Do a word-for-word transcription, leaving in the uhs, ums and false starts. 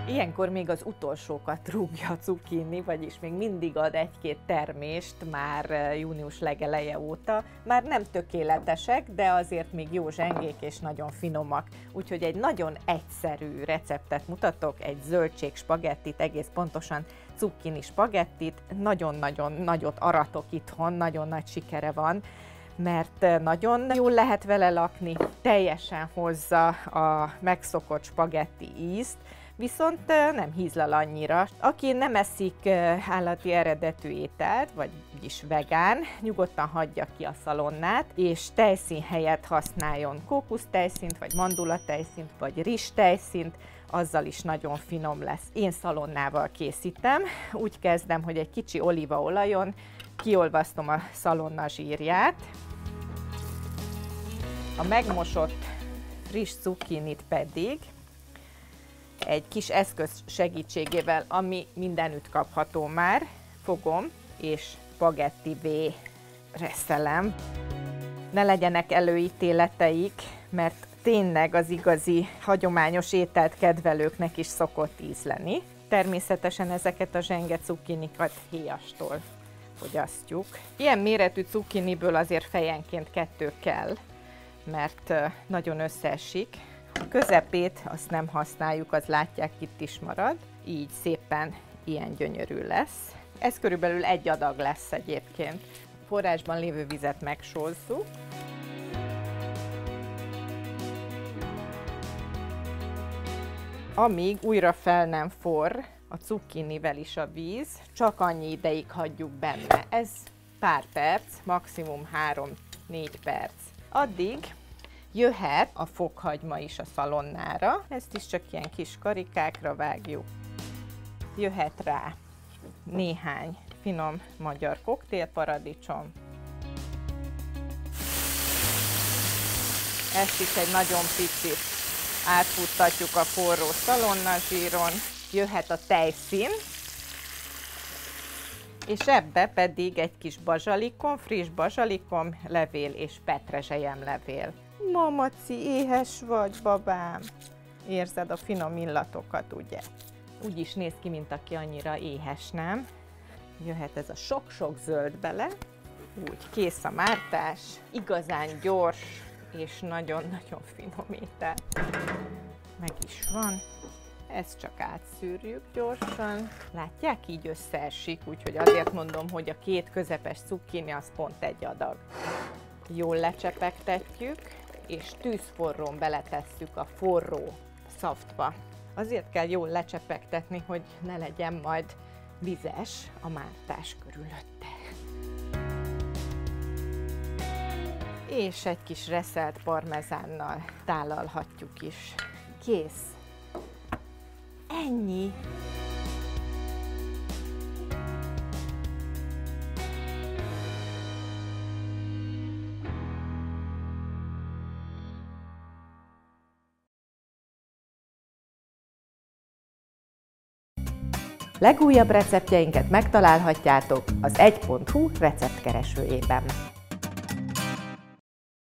Ilyenkor még az utolsókat rúgja a cukkini, vagyis még mindig ad egy-két termést már június legeleje óta. Már nem tökéletesek, de azért még jó zsengék és nagyon finomak. Úgyhogy egy nagyon egyszerű receptet mutatok, egy zöldség spagettit, egész pontosan cukkini spagettit. Nagyon-nagyon nagyot aratok itthon, nagyon nagy sikere van, mert nagyon jól lehet vele lakni, teljesen hozza a megszokott spagetti ízt, viszont nem hízlal annyira. Aki nem eszik állati eredetű ételt, vagy is vegán, nyugodtan hagyja ki a szalonnát, és tejszín helyett használjon kókusztejszínt, vagy mandulatejszínt, vagy rizstejszínt, azzal is nagyon finom lesz. Én szalonnával készítem, úgy kezdem, hogy egy kicsi olívaolajon kiolvasztom a szalonna zsírját, a megmosott friss cukkinit pedig egy kis eszköz segítségével, ami mindenütt kapható már, fogom és spagettivé reszelem. Ne legyenek előítéleteik, mert tényleg az igazi hagyományos ételt kedvelőknek is szokott ízleni. Természetesen ezeket a zsenge cukkinikat héjastól fogyasztjuk. Ilyen méretű cukkiniből azért fejenként kettő kell, mert nagyon összeesik. A közepét azt nem használjuk, az látják, itt is marad. Így szépen ilyen gyönyörű lesz. Ez körülbelül egy adag lesz egyébként. A forrásban lévő vizet megsózzuk. Amíg újra fel nem forr a cukkinivel is a víz, csak annyi ideig hagyjuk benne. Ez pár perc, maximum három-négy perc. Addig jöhet a fokhagyma is a szalonnára, ezt is csak ilyen kis karikákra vágjuk. Jöhet rá néhány finom magyar koktélparadicsom. Ezt is egy nagyon picit átfuttatjuk a forró szalonnazsíron. Jöhet a tejszín, és ebbe pedig egy kis bazsalikom, friss bazsalikom levél és petrezselyem levél. Mamaci, éhes vagy, babám? Érzed a finom illatokat, ugye? Úgy is néz ki, mint aki annyira éhes, nem? Jöhet ez a sok-sok zöld bele. Úgy, kész a mártás. Igazán gyors és nagyon-nagyon finom étel. Meg is van. Ezt csak átszűrjük gyorsan. Látják, így összeesik, úgyhogy azért mondom, hogy a két közepes cukkini az pont egy adag. Jól lecsepegtetjük, és tűzforrón beletesszük a forró szaftba. Azért kell jól lecsepegtetni, hogy ne legyen majd vizes a mártás körülötte. És egy kis reszelt parmezánnal tálalhatjuk is. Kész! Ennyi! Legújabb receptjeinket megtalálhatjátok az egy pont hu receptkeresőjében.